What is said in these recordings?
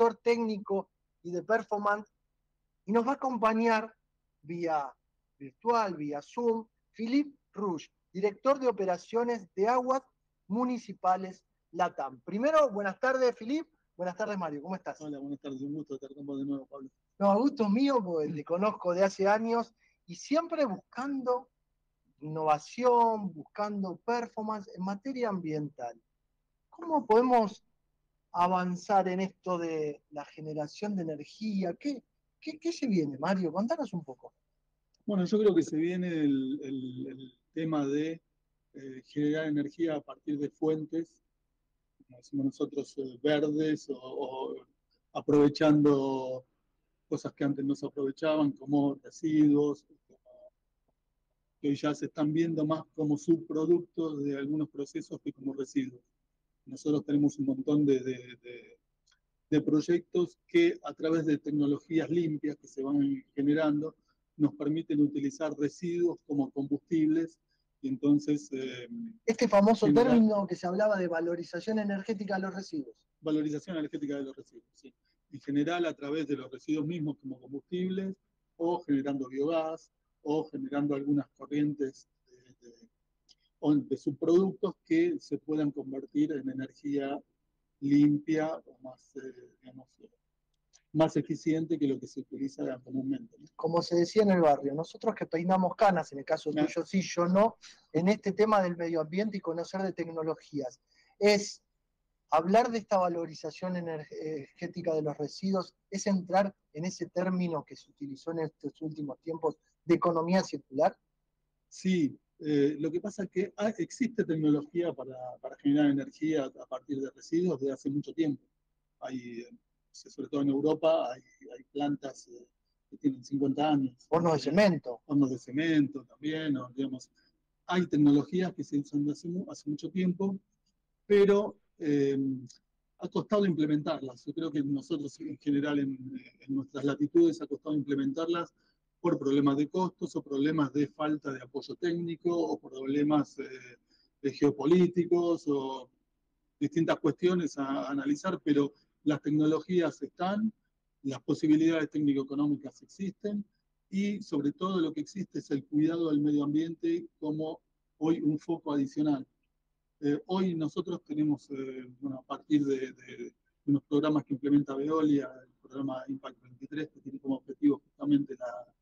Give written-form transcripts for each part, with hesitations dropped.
director técnico y de performance, y nos va a acompañar vía virtual, vía Zoom, Philippe Rouge, director de operaciones de Aguas Municipales LATAM. Primero, buenas tardes, Philippe. Buenas tardes, Mario. ¿Cómo estás? Hola, buenas tardes. Un gusto estar con vos de nuevo, Pablo. No, a gusto mío, porque te conozco de hace años y siempre buscando innovación, buscando performance en materia ambiental. ¿Cómo podemos avanzar en esto de la generación de energía? ¿Qué se viene, Mario? Contanos un poco. Bueno, yo creo que se viene el tema de generar energía a partir de fuentes, como decimos nosotros, verdes o aprovechando cosas que antes no se aprovechaban, como residuos, que hoy ya se están viendo más como subproductos de algunos procesos que como residuos. Nosotros tenemos un montón de proyectos que a través de tecnologías limpias que se van generando nos permiten utilizar residuos como combustibles y entonces... Este famoso término que se hablaba de valorización energética de los residuos. Valorización energética de los residuos, sí. En general a través de los residuos mismos como combustibles o generando biogás o generando algunas corrientes de subproductos que se puedan convertir en energía limpia o más, digamos, más eficiente que lo que se utiliza comúnmente, ¿no? Como se decía en el barrio, nosotros que peinamos canas, en el caso tuyo sí, yo no, en este tema del medio ambiente y conocer de tecnologías, es hablar de esta valorización energética de los residuos, es entrar en ese término que se utilizó en estos últimos tiempos de economía circular. Sí, lo que pasa es que existe tecnología para generar energía a partir de residuos desde hace mucho tiempo. Hay, sobre todo en Europa, hay plantas que tienen 50 años. Hornos de cemento. Hornos de cemento también, o, digamos, hay tecnologías que se usan hace mucho tiempo, pero ha costado implementarlas. Yo creo que nosotros en general en nuestras latitudes ha costado implementarlas por problemas de costos o problemas de falta de apoyo técnico o problemas de geopolíticos o distintas cuestiones a analizar, pero las tecnologías están, las posibilidades técnico-económicas existen y sobre todo lo que existe es el cuidado del medio ambiente como hoy un foco adicional. Hoy nosotros tenemos, bueno, a partir de unos programas que implementa Veolia, el programa Impact 23, que tiene como objetivo justamente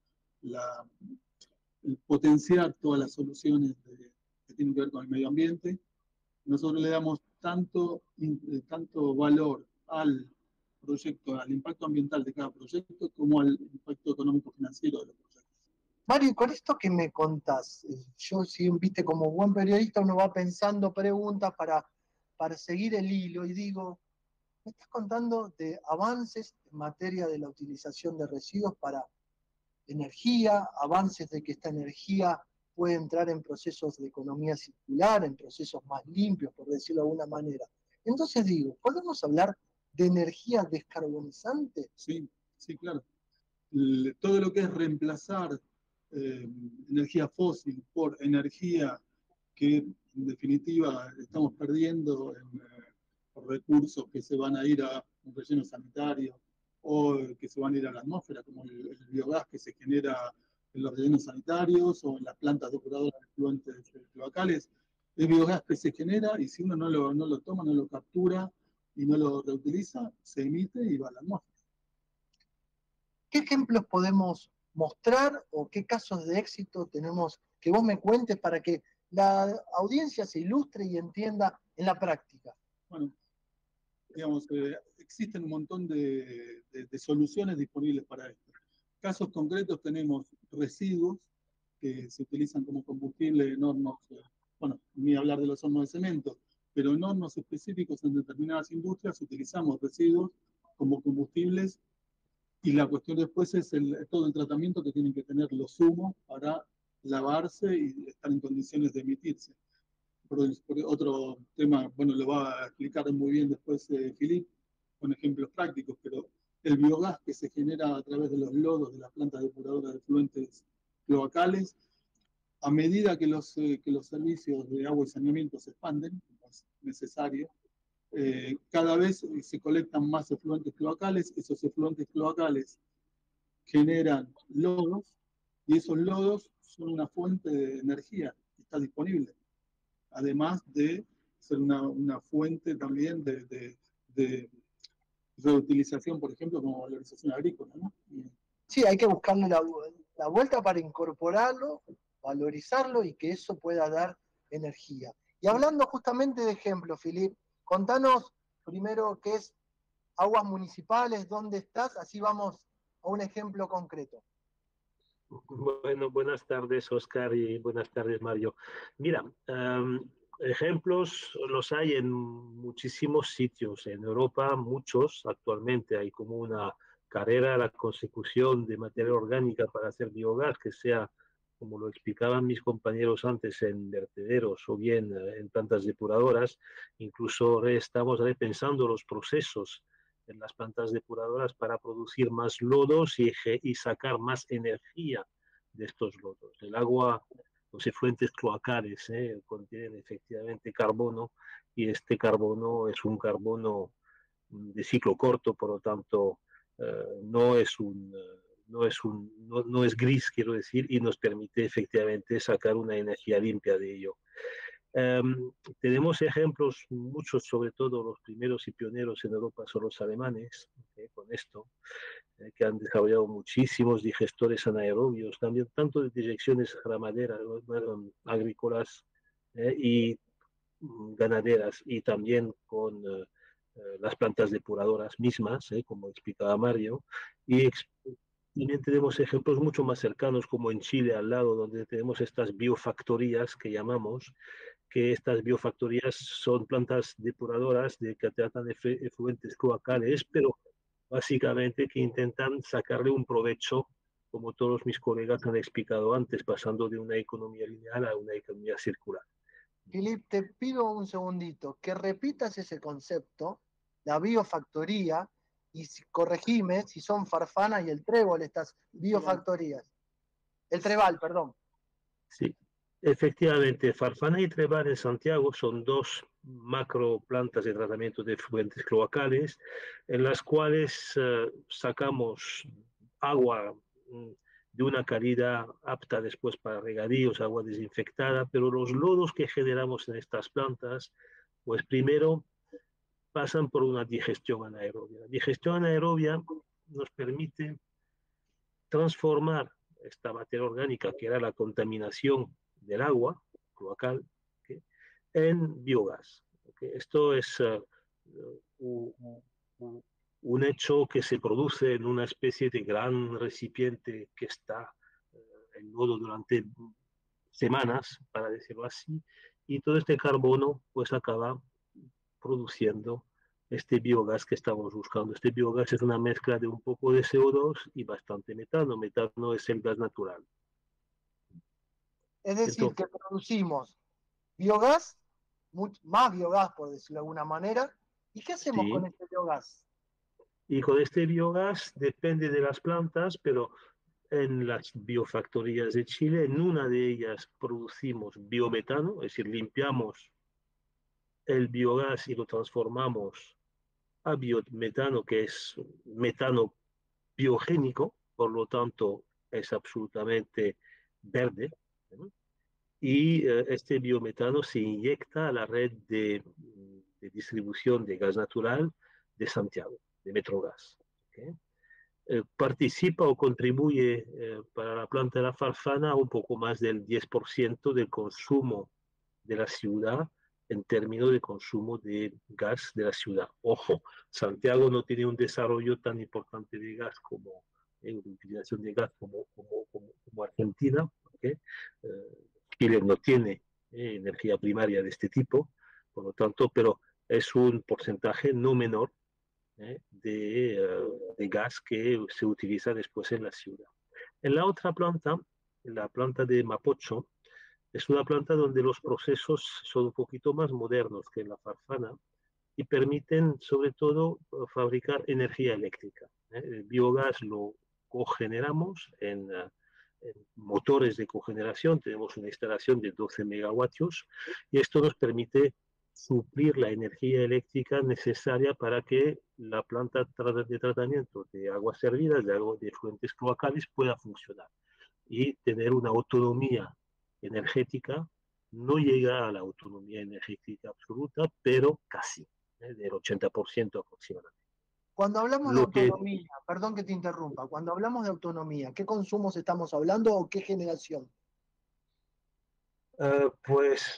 el potenciar todas las soluciones que tienen que ver con el medio ambiente. Nosotros le damos tanto valor al proyecto, al impacto ambiental de cada proyecto, como al impacto económico financiero de los proyectos. Mario, con esto que me contás, yo sí, viste, como buen periodista uno va pensando preguntas para seguir el hilo y digo, me estás contando de avances en materia de la utilización de residuos para energía, avances de que esta energía puede entrar en procesos de economía circular, en procesos más limpios, por decirlo de alguna manera. Entonces digo, ¿podemos hablar de energía descarbonizante? Sí, sí, claro. Todo lo que es reemplazar energía fósil por energía que en definitiva estamos perdiendo por recursos que se van a ir a un relleno sanitario o que se van a ir a la atmósfera, como el biogás que se genera en los rellenos sanitarios o en las plantas depuradoras de efluentes cloacales. El biogás que se genera y si uno no lo toma, no lo captura y no lo reutiliza, se emite y va a la atmósfera. ¿Qué ejemplos podemos mostrar o qué casos de éxito tenemos que vos me cuentes para que la audiencia se ilustre y entienda en la práctica? Bueno, digamos, existen un montón de soluciones disponibles para esto. Casos concretos tenemos residuos que se utilizan como combustible en hornos, bueno, ni hablar de los hornos de cemento, pero en hornos específicos en determinadas industrias utilizamos residuos como combustibles y la cuestión después es todo el tratamiento que tienen que tener los humos para lavarse y estar en condiciones de emitirse. Por otro tema, bueno, lo va a explicar muy bien después Philippe, con ejemplos prácticos, pero el biogás que se genera a través de los lodos de las plantas depuradoras de efluentes cloacales, a medida que los servicios de agua y saneamiento se expanden, como es necesario, cada vez se colectan más efluentes cloacales, esos efluentes cloacales generan lodos y esos lodos son una fuente de energía que está disponible, además de ser una fuente también de reutilización, por ejemplo, como valorización agrícola, ¿no? Sí, hay que buscarle la vuelta para incorporarlo, valorizarlo y que eso pueda dar energía. Y hablando justamente de ejemplos, Filip, contanos primero qué es aguas municipales, dónde estás, así vamos a un ejemplo concreto. Bueno, buenas tardes, Oscar, y buenas tardes, Mario. Mira, ejemplos los hay en muchísimos sitios. En Europa, muchos actualmente. Hay como una carrera a la consecución de materia orgánica para hacer biogás, que sea, como lo explicaban mis compañeros antes, en vertederos o bien en plantas depuradoras. Incluso estamos repensando los procesos en las plantas depuradoras para producir más lodos y sacar más energía de estos lodos. El agua, los efluentes cloacales contienen efectivamente carbono y este carbono es un carbono de ciclo corto, por lo tanto no es no es gris, quiero decir, y nos permite efectivamente sacar una energía limpia de ello. Tenemos ejemplos, muchos, sobre todo los primeros y pioneros en Europa son los alemanes, con esto, que han desarrollado muchísimos digestores anaerobios, también tanto de diyecciones gramaderas, agrícolas y ganaderas, y también con las plantas depuradoras mismas, como explicaba Mario, y también tenemos ejemplos mucho más cercanos, como en Chile, al lado, donde tenemos estas biofactorías que llamamos, que estas biofactorías son plantas depuradoras que tratan de efluentes cloacales, pero básicamente que intentan sacarle un provecho, como todos mis colegas han explicado antes, pasando de una economía lineal a una economía circular. Filip, te pido un segundito, que repitas ese concepto, la biofactoría, y corregime si son Farfana y el Trébol estas biofactorías. El Trebal, perdón. Sí, efectivamente, Farfana y Trebal en Santiago son dos macro plantas de tratamiento de efluentes cloacales en las cuales sacamos agua de una calidad apta después para regadíos, agua desinfectada, pero los lodos que generamos en estas plantas, pues primero pasan por una digestión anaerobia. La digestión anaerobia nos permite transformar esta materia orgánica, que era la contaminación del agua cloacal, ¿okay?, en biogás. ¿Okay? Esto es un hecho que se produce en una especie de gran recipiente que está en lodo durante semanas, para decirlo así, y todo este carbono pues acaba produciendo este biogás que estamos buscando. Este biogás es una mezcla de un poco de CO2 y bastante metano. Metano es el gas natural. Es decir, Entonces, que producimos biogás, más biogás por decirlo de alguna manera, ¿y qué hacemos sí, con este biogás? y con este biogás depende de las plantas, pero en las biofactorías de Chile, en una de ellas producimos biometano, es decir, limpiamos el biogás y lo transformamos a biometano, que es metano biogénico, por lo tanto es absolutamente verde, ¿no? Y este biometano se inyecta a la red de distribución de gas natural de Santiago, de Metrogas. ¿Okay? Participa o contribuye para la planta de la Farfana un poco más del 10% del consumo de la ciudad en términos de consumo de gas de la ciudad. Ojo, Santiago no tiene un desarrollo tan importante de gas como de utilización de gas como Argentina, ¿okay? Chile no tiene energía primaria de este tipo, por lo tanto, pero es un porcentaje no menor de gas que se utiliza después en la ciudad. En la otra planta, la planta de Mapocho, es una planta donde los procesos son un poquito más modernos que en la Farfana y permiten sobre todo fabricar energía eléctrica. El biogás lo cogeneramos en motores de cogeneración, tenemos una instalación de 12 megavatios y esto nos permite suplir la energía eléctrica necesaria para que la planta de tratamiento de aguas servidas, de fuentes cloacales, pueda funcionar y tener una autonomía energética. No llega a la autonomía energética absoluta, pero casi, del 80% aproximadamente. Cuando hablamos de autonomía, perdón que te interrumpa, cuando hablamos de autonomía, ¿qué consumos estamos hablando o qué generación? Pues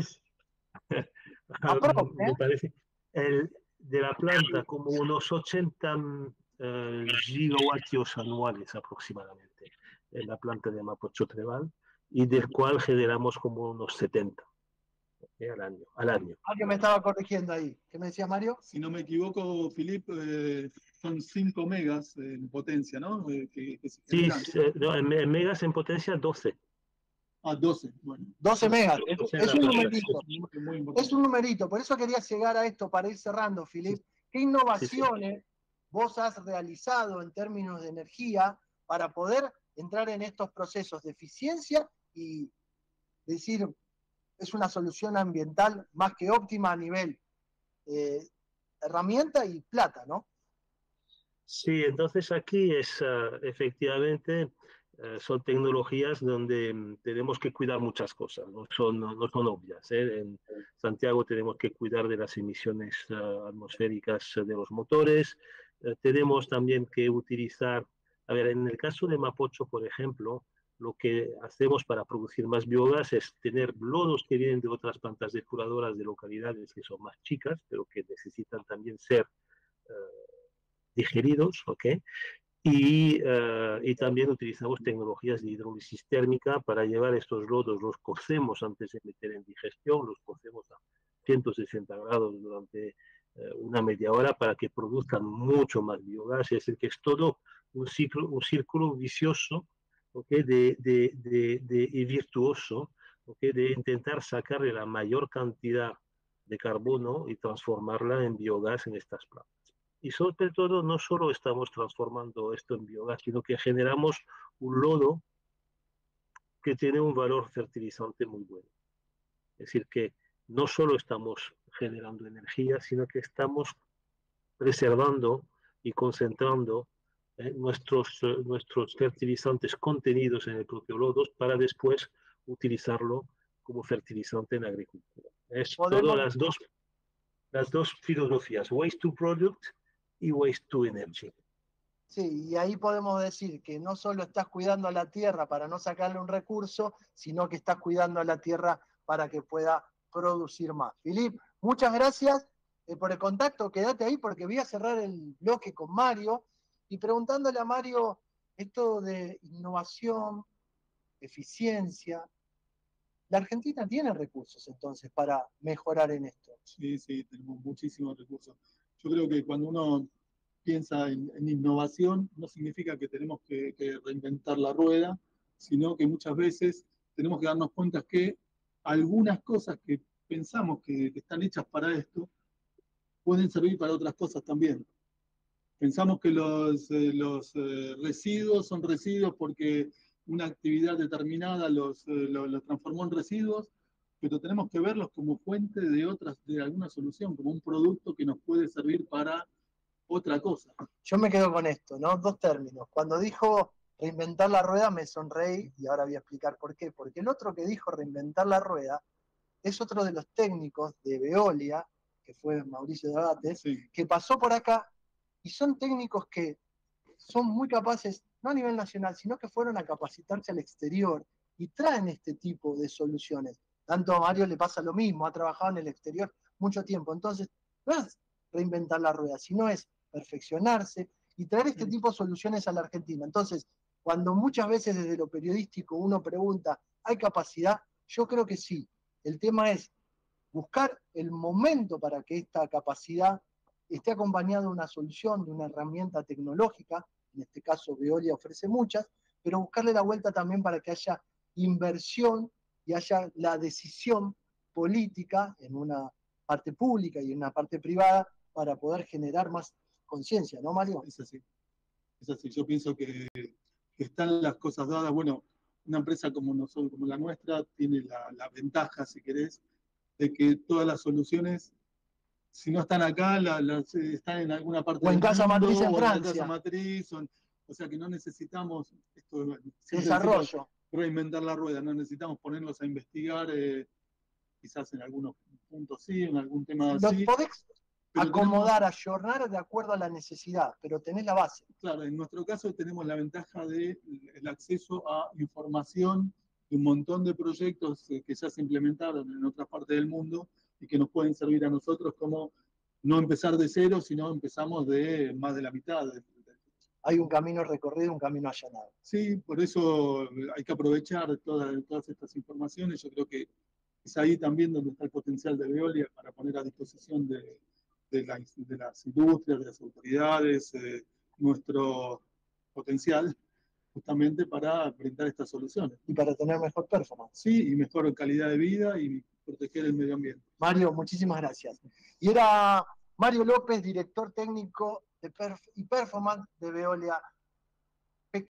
me parece de la planta como unos 80 gigavatios anuales aproximadamente en la planta de Mapocho Trébal, y del cual generamos como unos 70 al año. Alguien me estaba corrigiendo ahí. ¿Qué me decía Mario? Si no me equivoco, Philip, son 5 megas en potencia, ¿no? Sí, no, en megas en potencia 12. Ah, 12, bueno. 12 megas, es un numerito. Es un numerito, por eso quería llegar a esto para ir cerrando, Philip. ¿Qué innovaciones vos has realizado en términos de energía para poder entrar en estos procesos de eficiencia y decir, es una solución ambiental más que óptima a nivel herramienta y plata, ¿no? Sí, entonces aquí es efectivamente son tecnologías donde tenemos que cuidar muchas cosas, no son obvias. En Santiago tenemos que cuidar de las emisiones atmosféricas de los motores, tenemos también que utilizar, a ver, en el caso de Mapocho, por ejemplo, lo que hacemos para producir más biogás es tener lodos que vienen de otras plantas depuradoras de localidades que son más chicas, pero que necesitan también ser digeridos, ¿ok? Y también utilizamos tecnologías de hidrólisis térmica para llevar estos lodos, los cocemos antes de meter en digestión, los cocemos a 160 grados durante una media hora para que produzcan mucho más biogás. Es decir, que es todo un círculo vicioso, ¿okay? Y virtuoso, ¿okay? De intentar sacarle la mayor cantidad de carbono y transformarla en biogás en estas plantas. Y sobre todo, no solo estamos transformando esto en biogás, sino que generamos un lodo que tiene un valor fertilizante muy bueno. Es decir, que no solo estamos generando energía, sino que estamos preservando y concentrando nuestros fertilizantes contenidos en el propio lodo para después utilizarlo como fertilizante en la agricultura. Es todas las dos filosofías, waste to product y waste to energy. Sí, y ahí podemos decir que no solo estás cuidando a la tierra para no sacarle un recurso, sino que estás cuidando a la tierra para que pueda producir más. Philip, muchas gracias por el contacto, quédate ahí porque voy a cerrar el bloque con Mario y preguntándole a Mario esto de innovación, eficiencia. La Argentina tiene recursos entonces para mejorar en esto. Sí, sí, tenemos muchísimos recursos. Yo creo que cuando uno piensa en innovación, no significa que tenemos que reinventar la rueda, sino que muchas veces tenemos que darnos cuenta que algunas cosas que pensamos que están hechas para esto, pueden servir para otras cosas también. Pensamos que los residuos son residuos porque una actividad determinada los transformó en residuos, pero tenemos que verlos como fuente de alguna solución, como un producto que nos puede servir para otra cosa. Yo me quedo con esto, ¿no? Dos términos. Cuando dijo reinventar la rueda me sonreí y ahora voy a explicar por qué. Porque el otro que dijo reinventar la rueda es otro de los técnicos de Veolia, que fue Mauricio de Abate, sí, que pasó por acá y son técnicos que son muy capaces, no a nivel nacional, sino que fueron a capacitarse al exterior y traen este tipo de soluciones. Tanto a Mario le pasa lo mismo, ha trabajado en el exterior mucho tiempo. Entonces, no es reinventar la rueda, sino es perfeccionarse y traer este tipo de soluciones a la Argentina. Entonces, cuando muchas veces desde lo periodístico uno pregunta, ¿hay capacidad? Yo creo que sí. El tema es buscar el momento para que esta capacidad esté acompañada de una solución, de una herramienta tecnológica, en este caso Veolia ofrece muchas, pero buscarle la vuelta también para que haya inversión y haya la decisión política en una parte pública y en una parte privada para poder generar más conciencia, ¿no, Mario? Es así. Es así. Yo pienso que están las cosas dadas. Bueno, una empresa como nosotros, como la nuestra, tiene la ventaja, si querés, de que todas las soluciones, si no están acá, están en alguna parte O en del casa mundo, matriz en o en la Francia. casa matriz, o sea que no necesitamos esto, Desarrollo. reinventar la rueda, no necesitamos ponernos a investigar, quizás en algunos puntos sí, en algún tema Los sí. podés pero acomodar, ayornar de acuerdo a la necesidad, pero tenés la base. Claro, en nuestro caso tenemos la ventaja del acceso a información de un montón de proyectos que ya se implementaron en otras partes del mundo y que nos pueden servir a nosotros como no empezar de cero, sino empezamos de más de la mitad. Hay un camino recorrido, un camino allanado. Sí, por eso hay que aprovechar todas estas informaciones. Yo creo que es ahí también donde está el potencial de Veolia para poner a disposición de las industrias, de las autoridades, nuestro potencial justamente para brindar estas soluciones. Y para tener mejor performance. Sí, y mejor calidad de vida y proteger el medio ambiente. Mario, muchísimas gracias. Y era Mario López, director técnico y performance de Veolia